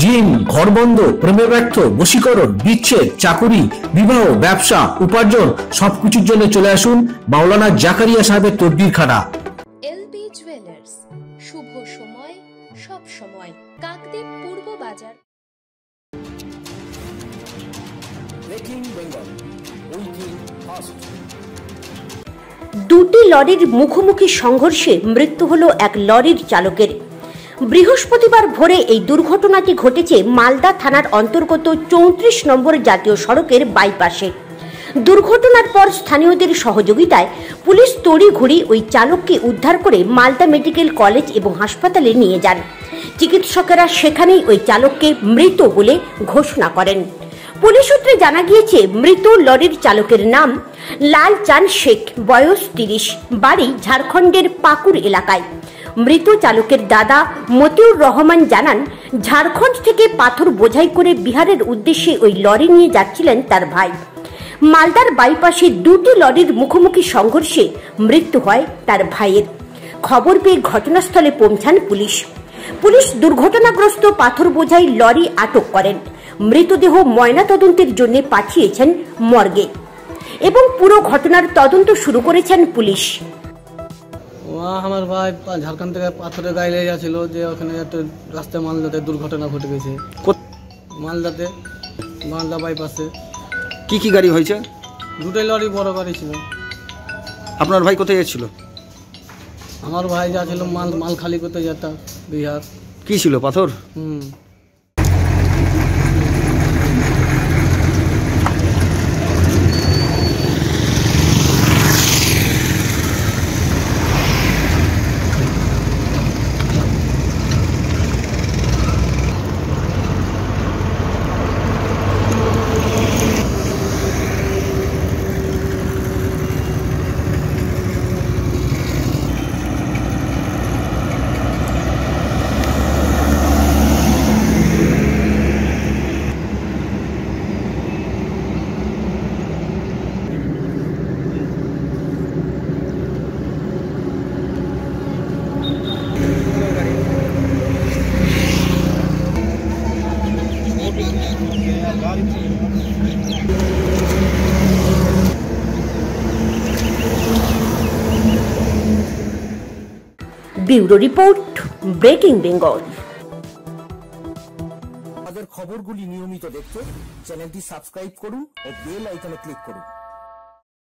Gym, ঘরবন্ধ, প্রেমে ব্যর্থ, বশীকরণ, বিচ্ছেদ, চাকুরি, বিবাহ, ব্যবসা, উপার্জন সবকিছুর জন্য চলে আসুন মাওলানা জাকারিয়া সাহেবের তদবিরখানা। এলবি জুয়েলার্স, শুভ সময় সব সময়, কাকদ্বীপ পূর্ব বাজার। দুটি লরির মুখোমুখি সংঘর্ষে মৃত্যু হলো এক লরির চালকের। বৃহস্পতিবার ভোরে এই দুর্ঘটনাটি ঘটেছে মালদা থানার অন্তর্গত 34 নম্বর জাতীয় সড়কের বাইপাসে। দুর্ঘটনার পর স্থানীয়দের সহযোগিতায় পুলিশ তড়িঘড়ি ওই চালককে উদ্ধার করে মালদা মেডিকেল কলেজ এবং হাসপাতালে নিয়ে যান। চিকিৎসকেরা সেখানেই ওই চালককে মৃত বলে ঘোষণা করেন। পুলিশ সূত্রে জানা গিয়েছে, মৃত লরির চালকের নাম লাল চাঁদ শেখ, বয়স 30, বাড়ি ঝাড়খণ্ডের পাকুর এলাকায়। মৃত চালকের দাদা মতিউর রহমান জানান, ঝাড়খণ্ড থেকে পাথর বোঝাই করে বিহারের উদ্দেশ্যে ওই লরি নিয়ে যাচ্ছিলেন তার ভাই। মালদার বাইপাসে দুটি লরির মুখোমুখি সংঘর্ষে মৃত্যু হয় তার ভাইয়ের। খবর পেয়ে ঘটনাস্থলে পৌঁছান পুলিশ দুর্ঘটনাগ্রস্ত পাথর বোঝাই লরি আটক করেন। মৃতদেহ ময়নাতদন্তের জন্য পাঠিয়েছেন মর্গে এবং পুরো ঘটনার তদন্ত শুরু করেছেন পুলিশ। আমার ভাই ঝাড়খণ্ড থেকে পাথরের গায়ে লেগে গেছিল, যে ওখানে একটা রাস্তায় মালদাতে দুর্ঘটনা ঘটে গেছে। মালদা বাইপাসে। কি কি গাড়ি হয়েছে? দুটোই লরি, বড় গাড়ি ছিল। আপনার ভাই কোথায় যাচ্ছিল? আমার ভাই যাচ্ছিল মাল খালি করতে যেতাম বিহার। কি ছিল, পাথর? Bureau report, breaking Bengal. আমাদের খবরগুলি নিয়মিত দেখতে চ্যানেলটি সাবস্ক্রাইব করুন ও বেল আইকনে ক্লিক করুন।